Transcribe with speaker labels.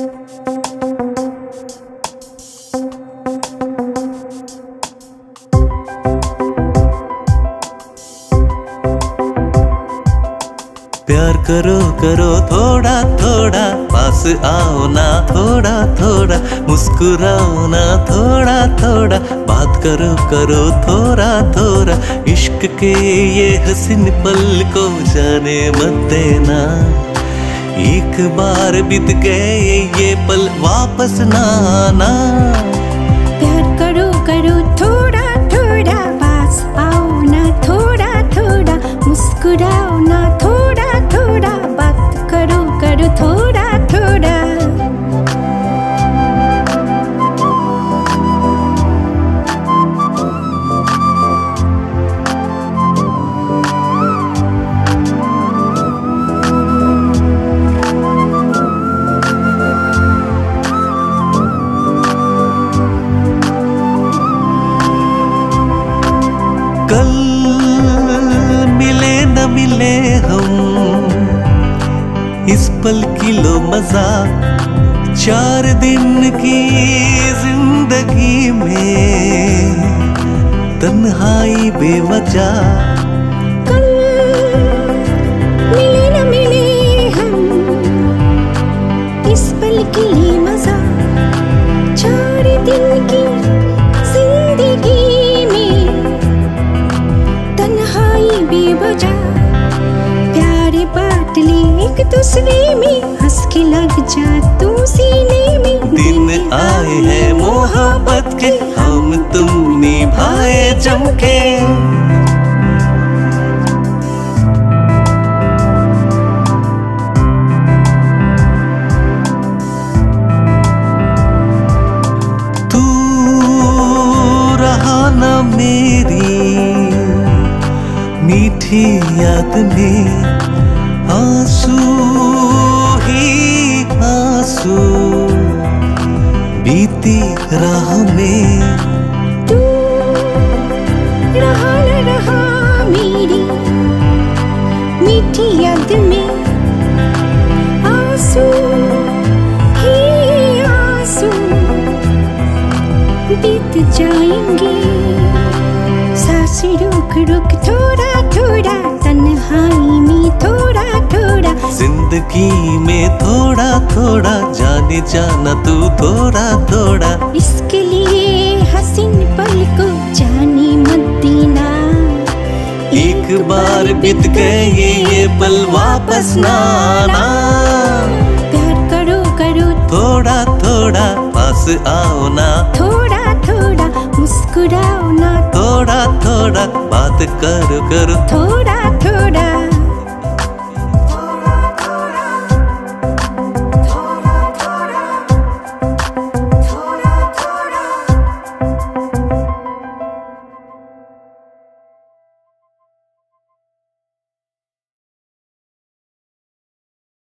Speaker 1: प्यार करो करो थोड़ा थोड़ा, पास आओ ना थोड़ा थोड़ा, मुस्कुराओ ना थोड़ा थोड़ा, बात करो करो थोड़ा थोड़ा, इश्क के ये हसीन पल को जाने मत देना, एक बार बीत गए ये पल वापस ना आना।
Speaker 2: प्यार करो करो थोड़ा थोड़ा, पास आओ ना थोड़ा थोड़ा, मुस्कुराओ ना थोड़ा थोड़ा, बात करो करो थोड़ा थोड़ा।
Speaker 1: कल मिले न मिले हम, इस पल की लो मजा, 4 दिन की जिंदगी में तन्हाई बेवजह।
Speaker 2: कल मिले न मिले हम, इस पल की ली मजा, 4 दिन की जिंदगी में तन्हाई बेवजह। प्यारे बात ले एक दूसरे में, हंस के लग जा तू सीने में।
Speaker 1: दिन आए हैं मोहब्बत के, हम तुम निभाए जम के। तू रहा ना मेरी मीठी याद में, आंसू ही आंसू बीती राह में।
Speaker 2: तू रहा न रहा मेरी मीठी याद में, आंसू ही आंसू बीत जाएंगे। सांसें रुक रुक थोड़ा थोड़ा, तन्हाई में थोड़ा थोड़ा,
Speaker 1: जिंदगी में थोड़ा थोड़ा, जाने जाना तू थोड़ा थोड़ा।
Speaker 2: इसके लिए हसीन पल को जाने मत देना,
Speaker 1: एक बार बीत गए ये पल वापस ना आना।
Speaker 2: प्यार करो करो
Speaker 1: थोड़ा थोड़ा, पास आओ ना
Speaker 2: थोड़ा थोड़ा, मुस्कुराओ ना
Speaker 1: थोड़ा थोड़ा, बात करो करो
Speaker 2: थोड़ा